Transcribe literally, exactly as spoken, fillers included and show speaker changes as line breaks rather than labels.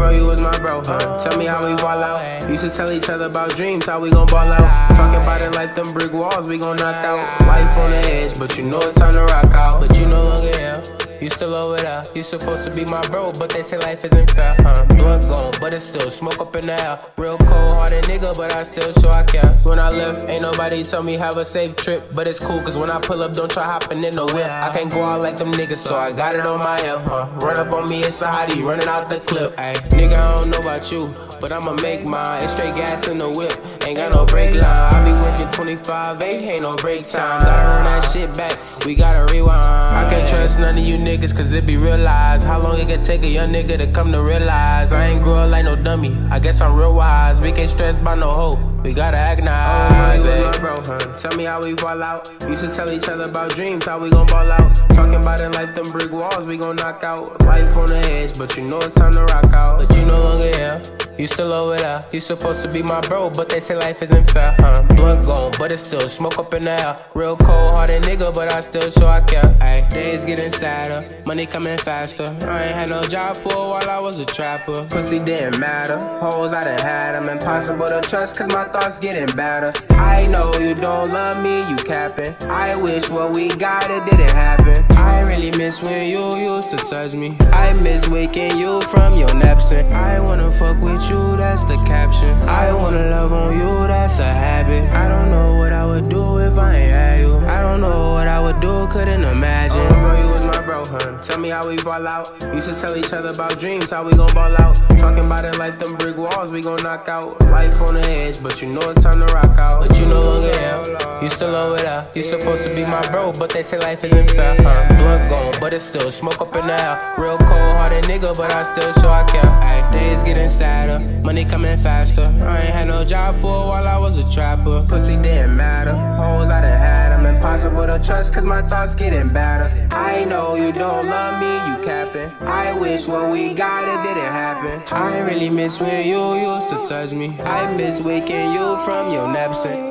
bro, you was my bro, huh? Tell me how we fall out. Used to tell each other about dreams, how we gon' ball out. Talking about it like them brick walls, we gon' knock out. Life on the edge, but you know it's time to rock out. But you no longer here, you still over there. You supposed to be my bro, but they say life isn't fair, huh? Blood gone, but it's still smoke up in the air. Real cold-hearted nigga, but I still show I care. When I left, ain't nobody tell me have a safe trip, but it's cool, cause when I pull up, don't try hopping in the whip. I can't go out like them niggas, so I got it on my hip, huh? Run up on me, it's a hottie, running out the clip, ayy. Nigga, I don't know about you, but I'ma make mine. It's straight gas in the whip, ain't got no brake line. I be working twenty-five eight, ain't no break time. Gotta run that shit back, we gotta rewind. I can't trust none of you niggas, cause it be realized. How long it can take a young nigga to come to realize I ain't grew up like no dummy, I guess I'm real wise. We can't stress by no hope, we gotta act nice. Oh, my bro, huh? Tell me how we fall out. Used to tell each other about dreams, how we gon' ball out. Talking about it like them brick walls, we gon' knock out. Life on the edge, but you know it's time to rock out. But you no longer here, you still over there. You supposed to be my bro, but they say life isn't fair, huh? Blood gone, but it's still smoke up in the air. Real cold-hearted nigga, but I still show I care. Ay, days getting sadder, money coming faster. I ain't had no job for a while, I was a trapper. Pussy didn't matter, hoes I done had them. Impossible to trust, cause my thoughts getting better. I know you don't love me, you capping. I wish what we got, it didn't happen. I really miss when you used to touch me. I miss waking you from your naps. I wanna fuck with you, that's the caption. I wanna love on you, that's a habit. I don't know what I would do if I ain't had you. I don't know what I would do, couldn't imagine. Oh, bro, you was my bro, huh? Tell me how we fall out. Used to tell each other about dreams, how we gon' ball out. Talking about it like them brick walls, we gon' knock out. Life on the edge, but you know it's time to rock out. But you no longer here, you still over there. You supposed to be my bro, but they say life isn't fair, huh? Blood gone, but it's still smoke up in the air. Real cold-hearted nigga, but I still show I care. Ay, days getting sadder, money coming faster. I ain't had no job for a while, I was a trapper. Pussy didn't matter, hoes I done had them. Impossible to trust, cause my thoughts getting better. I know you don't love me, you capping. I wish what we got, it didn't happen. I really miss when you used to touch me. I miss waking you from your naps.